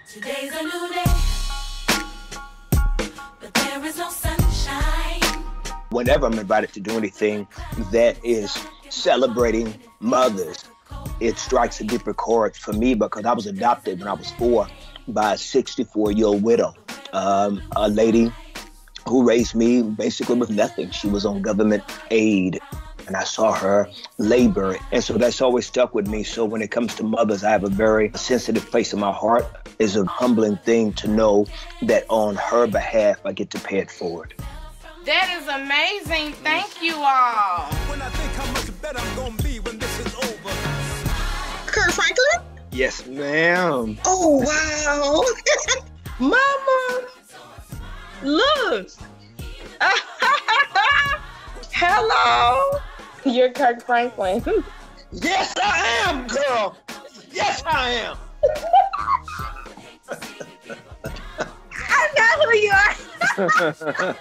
Today's a new day, but there is no sunshine. Whenever I'm invited to do anything that is celebrating mothers, it strikes a deeper chord for me because I was adopted when I was 4 by a 64-year-old widow, a lady who raised me basically with nothing. She was on government aid, and I saw her labor. And so that's always stuck with me. So when it comes to mothers, I have a very sensitive place in my heart. It's a humbling thing to know that on her behalf, I get to pay it forward. That is amazing. Thank you all. When I think how much better I'm gonna be when this is over. Kirk Franklin? Yes, ma'am. Oh, wow. Mama, look. Hello. You're Kirk Franklin. Yes, I am, girl. Yes, I am. I know who you are.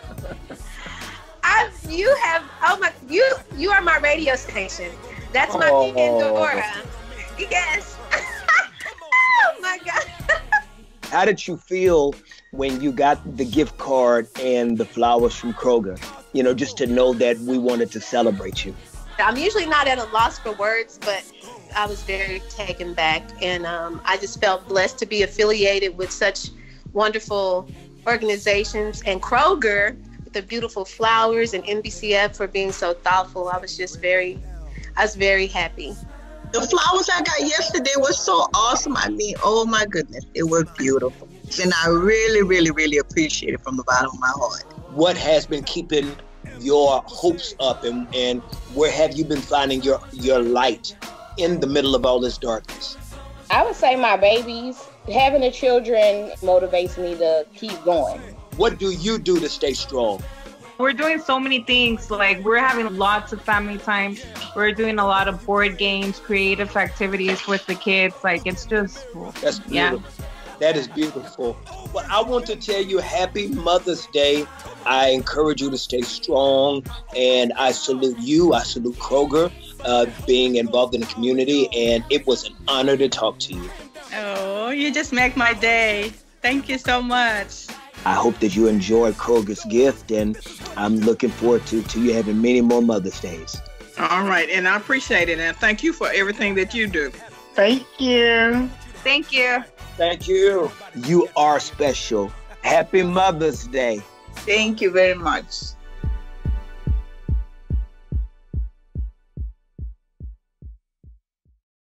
You are my radio station. That's my Pandora. Yes. Oh my God. How did you feel when you got the gift card and the flowers from Kroger? You know, just to know that we wanted to celebrate you. I'm usually not at a loss for words, but I was very taken back. And I just felt blessed to be affiliated with such wonderful organizations. And Kroger, with the beautiful flowers, and NBCF for being so thoughtful. I was very happy. The flowers I got yesterday were so awesome. I mean, oh my goodness, it was beautiful. And I really, really, really appreciate it from the bottom of my heart. What has been keeping your hopes up, and where have you been finding your light in the middle of all this darkness? I would say my babies. Having the children motivates me to keep going. What do you do to stay strong? We're doing so many things. Like, we're having lots of family time. We're doing a lot of board games, creative activities with the kids. Like, it's just, That's beautiful. Yeah. That is beautiful. Well, I want to tell you happy Mother's Day. I encourage you to stay strong, and I salute you. I salute Kroger being involved in the community, and it was an honor to talk to you. Oh, you just make my day. Thank you so much. I hope that you enjoyed Kroger's gift, and I'm looking forward to you having many more Mother's Days. All right, and I appreciate it, and thank you for everything that you do. Thank you. Thank you. Thank you. You are special. Happy Mother's Day. Thank you very much.